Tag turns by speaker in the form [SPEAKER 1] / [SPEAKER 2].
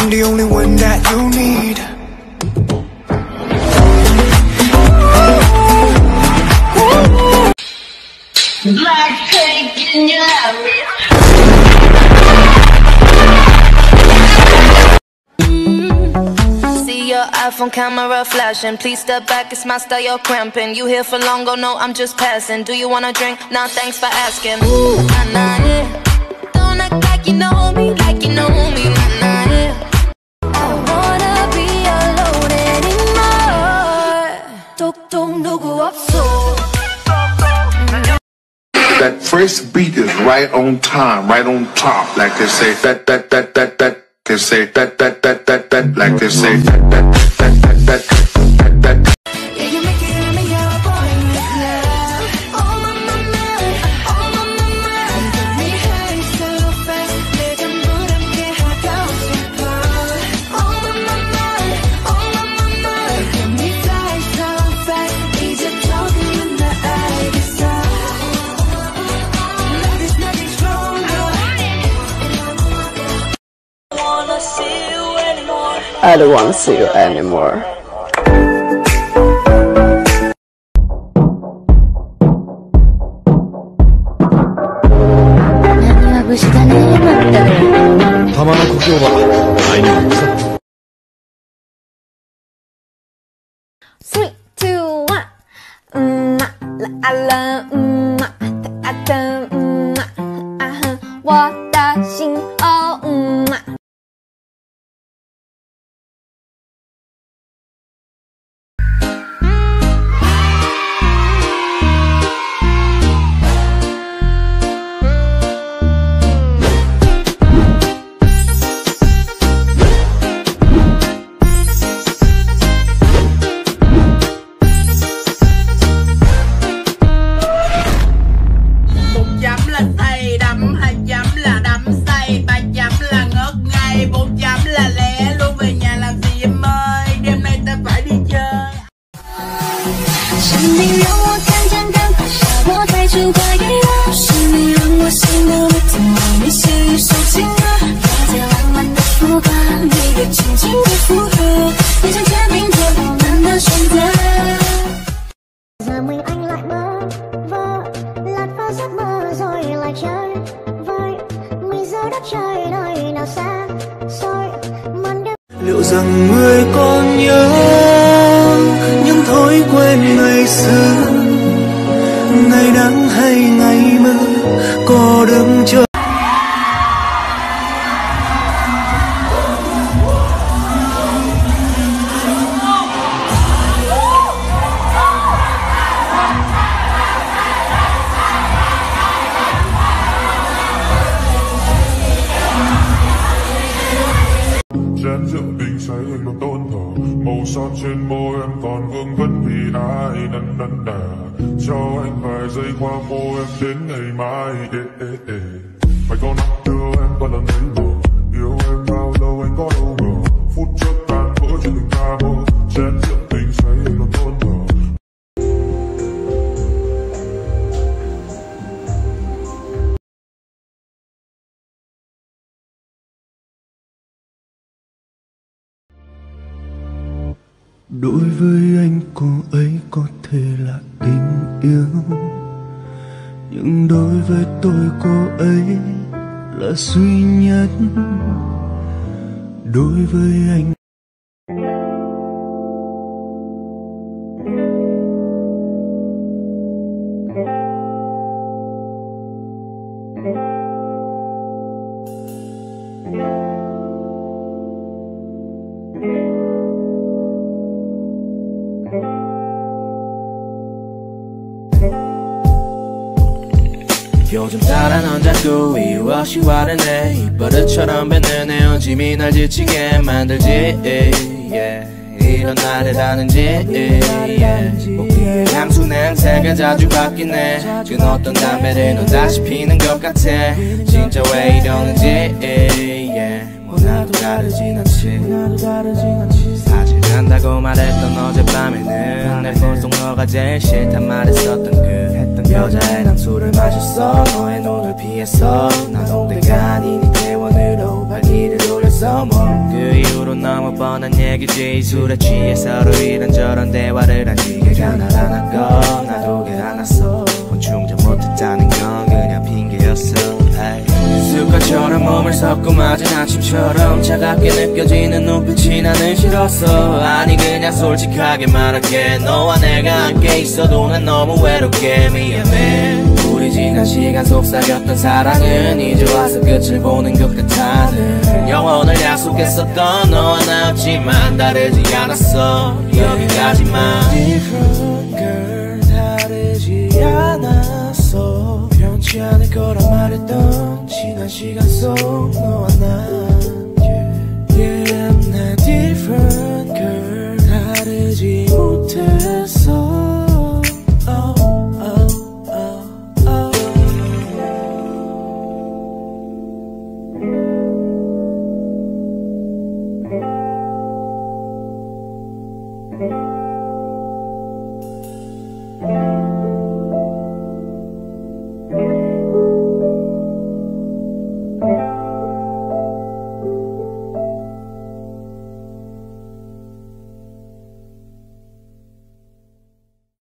[SPEAKER 1] I'm the only one that you need.
[SPEAKER 2] Blackpink in your area. See your iPhone camera flashing. Please step back, it's my style, you're cramping. You here for long, oh no, I'm just passing. Do you wanna drink? Nah, thanks for asking. Ooh, nah, nah, yeah. Don't act like you know me, like you know me, nah, nah, yeah. I don't wanna be alone anymore. 똑똑 누구 없어.
[SPEAKER 3] That first beat is right on time, right on top, like they say that. They say that, like they say that.
[SPEAKER 4] I don't want to see you anymore.
[SPEAKER 5] Three, two, one. I love,我的心哦，
[SPEAKER 1] Liệu rằng người còn nhớ những thói quen ngày xưa, ngày nắng hay ngày mưa có đứng chờ.
[SPEAKER 6] Chén rượu tình say anh còn tôn thờ, màu son trên môi em còn vương vấn vì ai năn năn đà. Cho anh vài giây qua môi em đến ngày mai. Mày có nắm đưa em qua lần ấy mờ, yêu em bao lâu anh có đâu ngờ, phút chốc tan vỡ chuyện tình ta mơ. Chén rượu tình say anh còn tôn thờ.
[SPEAKER 1] Đối với anh cô ấy có thể là tình yêu, nhưng đối với tôi cô ấy là duy nhất. Đối với anh
[SPEAKER 7] 요즘 따라 넌 자꾸 이유 없이 화를 내. 버릇처럼 뱉는 헤어짐이 날 지치게 만들지. 이런 날을 하는지. 목뒤에 향수 냄새가 자주 바뀌네. 그 어떤 담배를 넌 다시 피는 것 같아. 진짜 왜 이러는지. 뭐 나도 다르진 않지. 사실 간다고 말했던 어젯밤에는 내 폰 속 너가 제일 싫단 말했었던 그 여자애랑 술을 마셨어. 너의 눈을 피했어. 난 홍대가 아닌 이태원으로 발길을 돌렸어. 뭐 그 너무 뻔한 얘기지. 술에 취해 서로 이런저런 대화를 하지. 걔가 날 안았고 나도 걔를 안았어. 충전 못했다는 건 그냥 핑계였어. 습관처럼 몸을 섞고 맞은 아침처럼 차갑게 느껴지는 눈빛이 나는 싫었어. 아니 그냥 솔직하게 말할게. 너와 내가 함께 있어도 난 너무 외롭게. 미안해. 우리 지난 시간 속삭였던 사랑은 이제 와서 끝을 보는 것 같아는 영원을 약속했었던 너와 나 없지만 다르지 않았어. 여기까지만. Different girl 다르지 않았어. 변치 않을 거라 말했던 지난 시간 속 너와 나